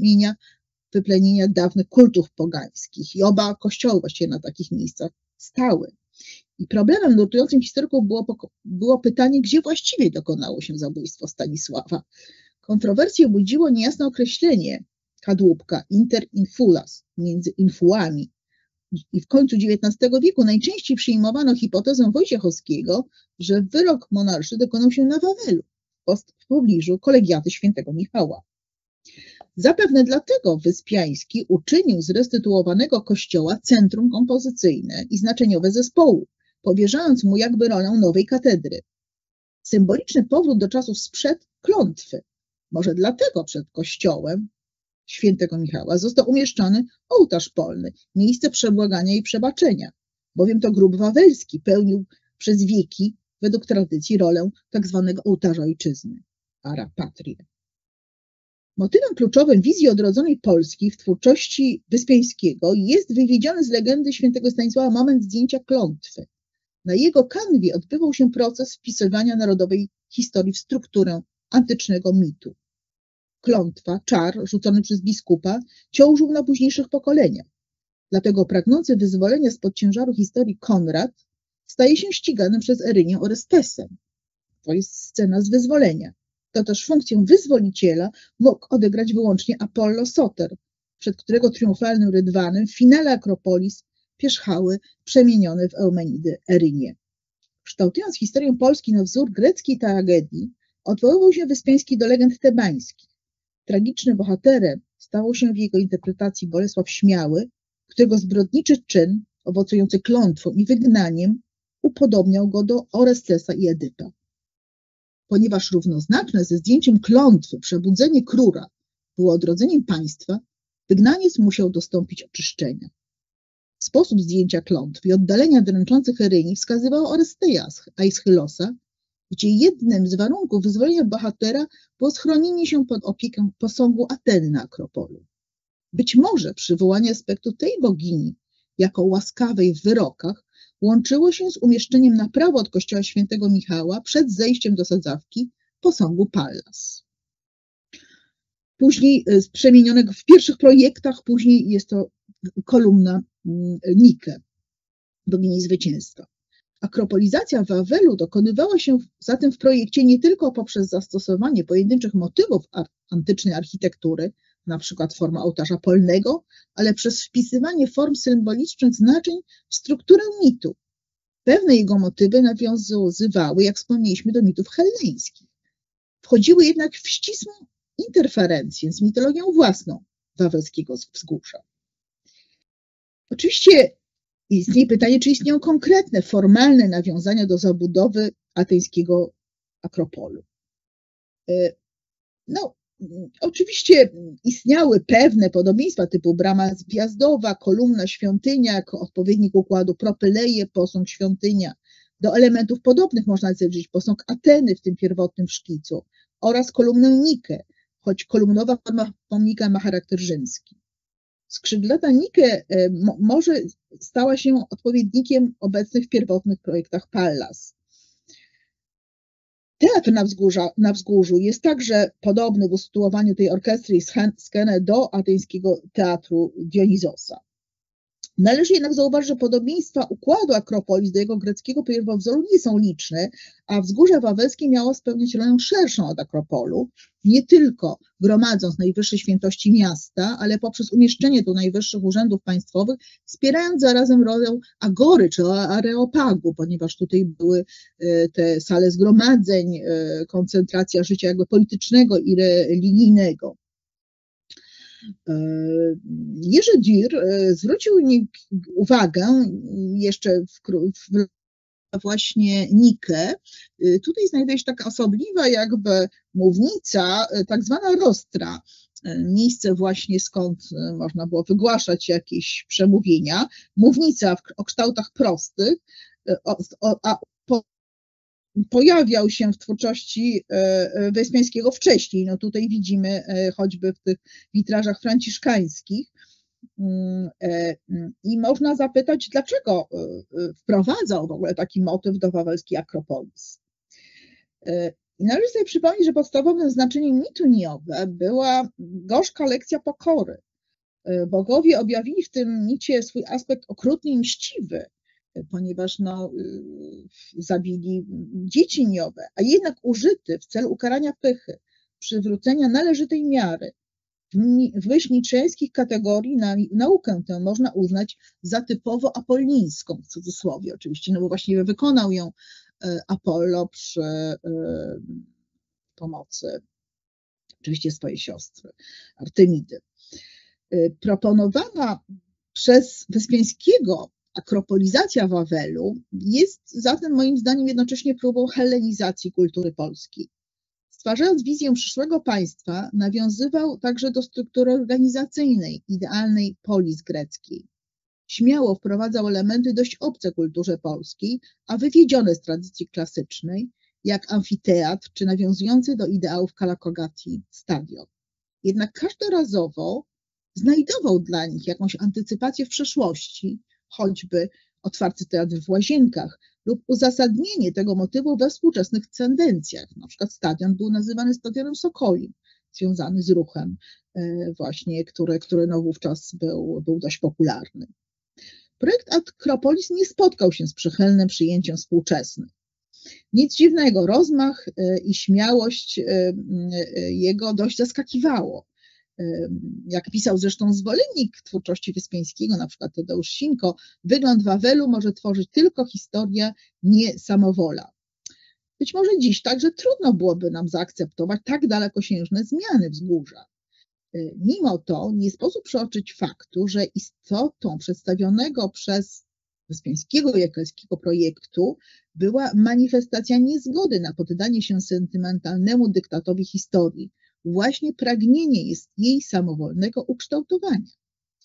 wyplenienia dawnych kultów pogańskich. I oba kościoły właściwie na takich miejscach stały. I problemem nurtującym historyków było pytanie, gdzie właściwie dokonało się zabójstwo Stanisława. Kontrowersję budziło niejasne określenie kadłubka inter infulas, między infułami. I w końcu XIX wieku najczęściej przyjmowano hipotezę Wojciechowskiego, że wyrok monarszy dokonał się na Wawelu, w pobliżu kolegiaty świętego Michała. Zapewne dlatego Wyspiański uczynił z restytuowanego kościoła centrum kompozycyjne i znaczeniowe zespołu, powierzając mu jakby rolę nowej katedry. Symboliczny powrót do czasów sprzed klątwy. Może dlatego przed kościołem świętego Michała został umieszczony ołtarz polny, miejsce przebłagania i przebaczenia, bowiem to grób wawelski pełnił przez wieki według tradycji rolę tak zwanego ołtarza ojczyzny, ara patrie. Motywem kluczowym wizji odrodzonej Polski w twórczości Wyspiańskiego jest wywiedziony z legendy świętego Stanisława moment zdjęcia klątwy. Na jego kanwie odbywał się proces wpisywania narodowej historii w strukturę antycznego mitu. Klątwa, czar rzucony przez biskupa ciążył na późniejszych pokoleniach. Dlatego pragnący wyzwolenia spod ciężaru historii Konrad staje się ściganym przez Erynię Orestesem. To jest scena z wyzwolenia. To też funkcję wyzwoliciela mógł odegrać wyłącznie Apollo Soter, przed którego triumfalnym rydwanem w finale Akropolis pierzchały przemienione w Eumenidy Erynie. Kształtując historię Polski na wzór greckiej tragedii, odwoływał się Wyspiański do legend tebańskich. Tragicznym bohaterem stawał się w jego interpretacji Bolesław Śmiały, którego zbrodniczy czyn, owocujący klątwą i wygnaniem, upodobniał go do Orestesa i Edypa. Ponieważ równoznaczne ze zdjęciem klątwy przebudzenie króla było odrodzeniem państwa, wygnaniec musiał dostąpić oczyszczenia. Sposób zdjęcia klątw i oddalenia dręczących Eryni wskazywał Oresteja Aeschylosa, gdzie jednym z warunków wyzwolenia bohatera było schronienie się pod opieką posągu Ateny na Akropolu. Być może przywołanie aspektu tej bogini jako łaskawej w wyrokach łączyło się z umieszczeniem na prawo od kościoła świętego Michała przed zejściem do sadzawki posągu Pallas. Później przemienionego w pierwszych projektach, później jest to kolumna Nike, bogini zwycięstwa. Akropolizacja Wawelu dokonywała się zatem w projekcie nie tylko poprzez zastosowanie pojedynczych motywów antycznej architektury, na przykład forma ołtarza polnego, ale przez wpisywanie form symbolicznych znaczeń w strukturę mitu. Pewne jego motywy nawiązywały, jak wspomnieliśmy, do mitów helleńskich. Wchodziły jednak w ścisłą interferencję z mitologią własną wawelskiego wzgórza. Oczywiście istnieje pytanie, czy istnieją konkretne, formalne nawiązania do zabudowy ateńskiego Akropolu. Oczywiście istniały pewne podobieństwa typu brama gwiazdowa, kolumna, świątynia jako odpowiednik układu propyleje, posąg, świątynia. Do elementów podobnych można zaliczyć posąg Ateny w tym pierwotnym szkicu oraz kolumnę Nike, choć kolumnowa forma pomnika ma charakter rzymski. Skrzydlata Nike może stała się odpowiednikiem obecnych w pierwotnych projektach Pallas. Teatr na wzgórzu jest także podobny w usytuowaniu tej orkiestry i scenę do ateńskiego teatru Dionizosa. Należy jednak zauważyć, że podobieństwa układu Akropolis do jego greckiego pierwowzoru nie są liczne, a wzgórze wawelskie miało spełniać rolę szerszą od Akropolu, nie tylko gromadząc najwyższe świętości miasta, ale poprzez umieszczenie tu najwyższych urzędów państwowych, wspierając zarazem rolę agory czy areopagu, ponieważ tutaj były te sale zgromadzeń, koncentracja życia jakby politycznego i religijnego. Jerzy Dir zwrócił uwagę jeszcze właśnie Nikę. Tutaj znajduje się taka osobliwa jakby mównica, tak zwana rostra, miejsce właśnie skąd można było wygłaszać jakieś przemówienia, mównica o kształtach prostych, pojawiał się w twórczości Wyspiańskiego wcześniej. No tutaj widzimy choćby w tych witrażach franciszkańskich. I można zapytać, dlaczego wprowadzał w ogóle taki motyw do wawelskiej Akropolis. I należy sobie przypomnieć, że podstawowym znaczeniem mitu Niobe była gorzka lekcja pokory. Bogowie objawili w tym micie swój aspekt okrutny i mściwy, ponieważ zabili dzieci Niobe, a jednak użyty w celu ukarania pychy, przywrócenia należytej miary. W myśl niczeńskich kategorii naukę tę można uznać za typowo apollińską, w cudzysłowie oczywiście, no bo właściwie wykonał ją Apollo przy pomocy oczywiście swojej siostry Artemidy. Proponowana przez Wyspiańskiego akropolizacja Wawelu jest zatem moim zdaniem jednocześnie próbą hellenizacji kultury polskiej. Stwarzając wizję przyszłego państwa, nawiązywał także do struktury organizacyjnej idealnej polis greckiej. Śmiało wprowadzał elementy dość obce kulturze polskiej, a wywiedzione z tradycji klasycznej, jak amfiteatr czy nawiązujący do ideałów Kalakogati stadion. Jednak każdorazowo znajdował dla nich jakąś antycypację w przeszłości, choćby otwarty teatr w Łazienkach lub uzasadnienie tego motywu we współczesnych tendencjach. Na przykład stadion był nazywany stadionem Sokolim, związany z ruchem właśnie, który wówczas był dość popularny. Projekt Akropolis nie spotkał się z przychylnym przyjęciem współczesnym. Nic dziwnego, rozmach i śmiałość jego dość zaskakiwało. Jak pisał zresztą zwolennik twórczości Wyspiańskiego, na przykład Tadeusz Sinko, wygląd Wawelu może tworzyć tylko historia, nie samowola. Być może dziś także trudno byłoby nam zaakceptować tak dalekosiężne zmiany wzgórza. Mimo to nie sposób przeoczyć faktu, że istotą przedstawionego przez Wyspiańskiego i Jagielskiego projektu była manifestacja niezgody na poddanie się sentymentalnemu dyktatowi historii, właśnie pragnienie jest jej samowolnego ukształtowania.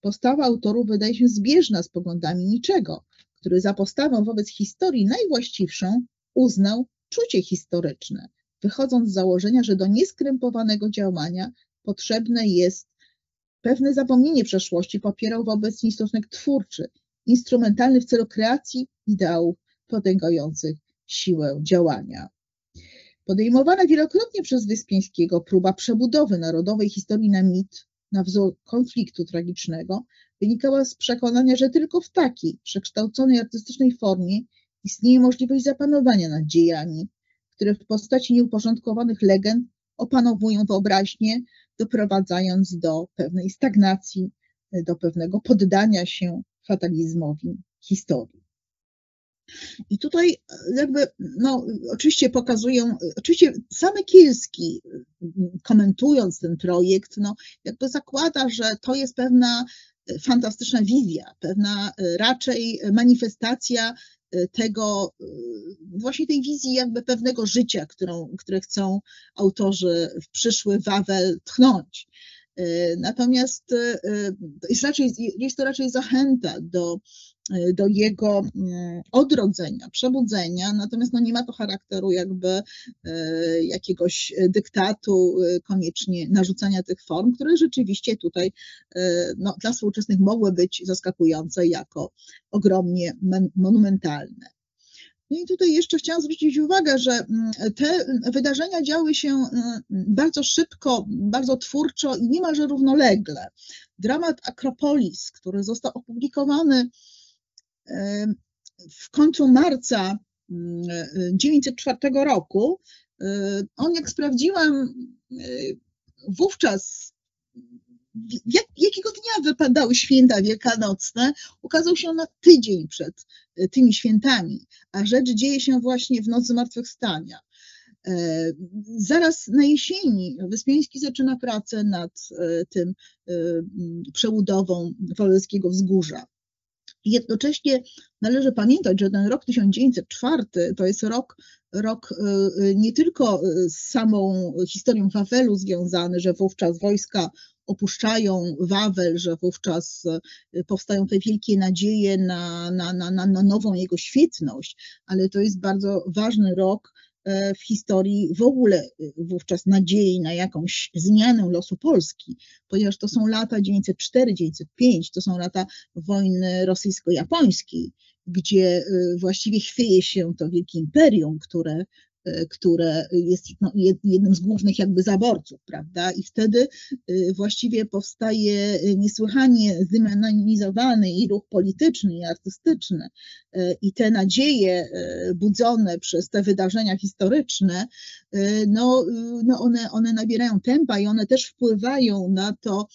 Postawa autorów wydaje się zbieżna z poglądami Nietzschego, który za postawę wobec historii najwłaściwszą uznał czucie historyczne, wychodząc z założenia, że do nieskrępowanego działania potrzebne jest pewne zapomnienie przeszłości, popierał wobec niej stosunek twórczy, instrumentalny w celu kreacji ideałów potęgujących siłę działania. Podejmowana wielokrotnie przez Wyspiańskiego próba przebudowy narodowej historii na mit, na wzór konfliktu tragicznego, wynikała z przekonania, że tylko w takiej przekształconej artystycznej formie istnieje możliwość zapanowania nad dziejami, które w postaci nieuporządkowanych legend opanowują wyobraźnię, doprowadzając do pewnej stagnacji, do pewnego poddania się fatalizmowi historii. I tutaj jakby, no oczywiście pokazują, oczywiście sam Kielski, komentując ten projekt, no jakby zakłada, że to jest pewna fantastyczna wizja, pewna raczej manifestacja tego, właśnie tej wizji jakby pewnego życia, które chcą autorzy w przyszły Wawel tchnąć. Natomiast jest to raczej zachęta do jego odrodzenia, przebudzenia, natomiast no nie ma to charakteru jakby jakiegoś dyktatu, koniecznie narzucania tych form, które rzeczywiście tutaj no, dla współczesnych mogły być zaskakujące jako ogromnie monumentalne. No i tutaj jeszcze chciałam zwrócić uwagę, że te wydarzenia działy się bardzo szybko, bardzo twórczo i niemalże równolegle. Dramat Akropolis, który został opublikowany w końcu marca 1904 roku, on, jak sprawdziłam, wówczas jakiego dnia wypadały święta wielkanocne, ukazał się na tydzień przed tymi świętami, a rzecz dzieje się właśnie w nocy zmartwychwstania. Zaraz na jesieni Wyspiański zaczyna pracę nad tym przebudową Wawelskiego Wzgórza. Jednocześnie należy pamiętać, że ten rok 1904 to jest rok nie tylko z samą historią Wawelu związany, że wówczas wojska opuszczają Wawel, że wówczas powstają te wielkie nadzieje na nową jego świetność, ale to jest bardzo ważny rok w historii w ogóle wówczas nadziei na jakąś zmianę losu Polski, ponieważ to są lata 1904-1905, to są lata wojny rosyjsko-japońskiej, gdzie właściwie chwieje się to wielkie imperium, które jest no, jednym z głównych jakby zaborców, prawda? I wtedy właściwie powstaje niesłychanie zdemonizowany i ruch polityczny, i artystyczny. I te nadzieje budzone przez te wydarzenia historyczne, no one nabierają tempa i one też wpływają na to,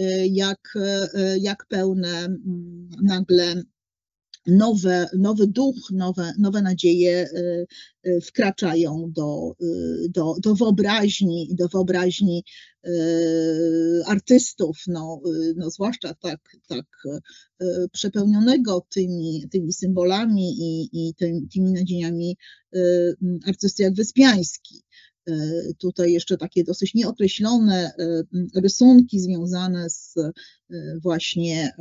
jak pełne nagle nowy duch, nowe nadzieje wkraczają do wyobraźni artystów, no zwłaszcza tak przepełnionego tymi symbolami i tymi nadziejami artysty jak Wyspiański. Tutaj jeszcze takie dosyć nieokreślone rysunki związane z właśnie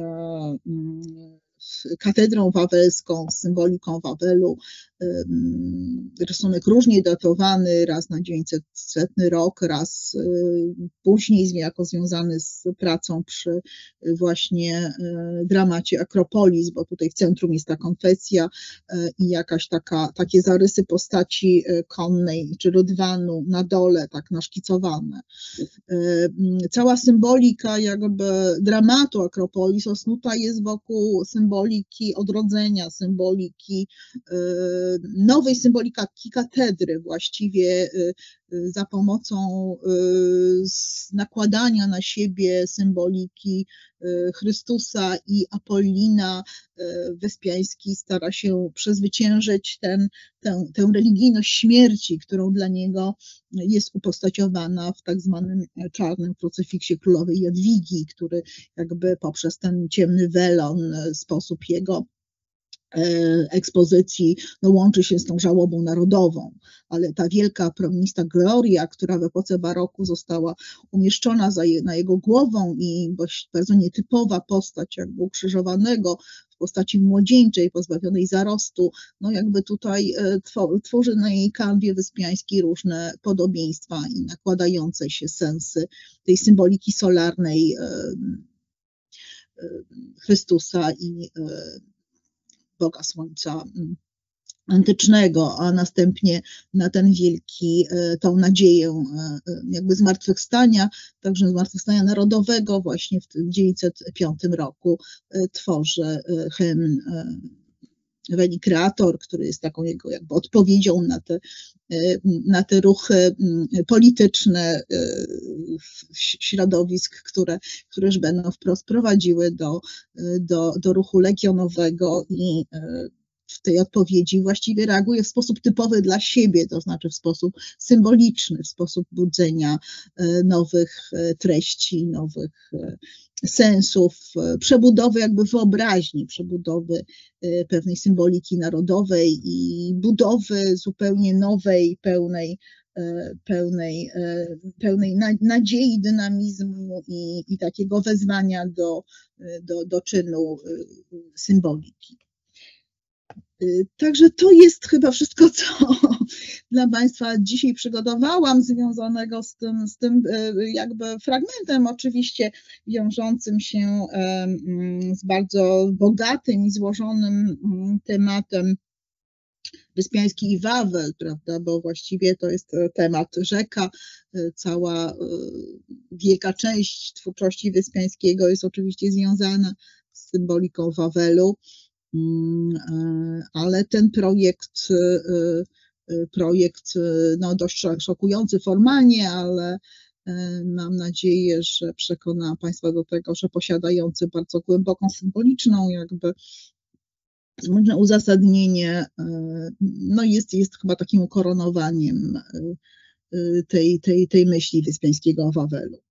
katedrą wawelską, symboliką Wawelu, rysunek różnie datowany, raz na 900 rok, raz później, jako związany z pracą przy właśnie dramacie Akropolis, bo tutaj w centrum jest ta konfesja i jakaś takie zarysy postaci konnej czy rydwanu na dole, tak naszkicowane. Cała symbolika jakby dramatu Akropolis osnuta jest wokół symboliki odrodzenia, symboliki nowej symboliki katedry, właściwie za pomocą nakładania na siebie symboliki Chrystusa i Apollina. Wyspiański stara się przezwyciężyć tę religijność śmierci, którą dla niego jest upostaciowana w tak zwanym czarnym krucyfiksie królowej Jadwigi, który jakby poprzez ten ciemny welon, sposób jego ekspozycji łączy się z tą żałobą narodową, ale ta wielka promienista gloria, która w epoce baroku została umieszczona na jego głową i bardzo nietypowa postać jakby ukrzyżowanego w postaci młodzieńczej, pozbawionej zarostu, jakby tutaj tworzy na jej kanwie Wyspiańskiej różne podobieństwa i nakładające się sensy tej symboliki solarnej Chrystusa i Boga Słońca antycznego, a następnie na ten tą nadzieję jakby zmartwychwstania, także zmartwychwstania narodowego właśnie w 1905 roku tworzy hymn Veni Creator, który jest taką jego jakby odpowiedzią na te ruchy polityczne środowisk, które już będą wprost prowadziły do ruchu legionowego i w tej odpowiedzi właściwie reaguje w sposób typowy dla siebie, to znaczy w sposób symboliczny, w sposób budzenia nowych treści, nowych sensów, przebudowy jakby wyobraźni, przebudowy pewnej symboliki narodowej i budowy zupełnie nowej, pełnej nadziei, dynamizmu i takiego wezwania do czynu symboliki. Także to jest chyba wszystko, co dla Państwa dzisiaj przygotowałam, związanego z tym jakby fragmentem, oczywiście wiążącym się z bardzo bogatym i złożonym tematem Wyspiański i Wawel, prawda, bo właściwie to jest temat rzeka. Cała wielka część twórczości Wyspiańskiego jest oczywiście związana z symboliką Wawelu. Ale ten projekt dość szokujący formalnie, ale mam nadzieję, że przekona Państwa do tego, że posiadający bardzo głęboką symboliczną jakby uzasadnienie, jest chyba takim ukoronowaniem tej myśli Wyspiańskiego o Wawelu.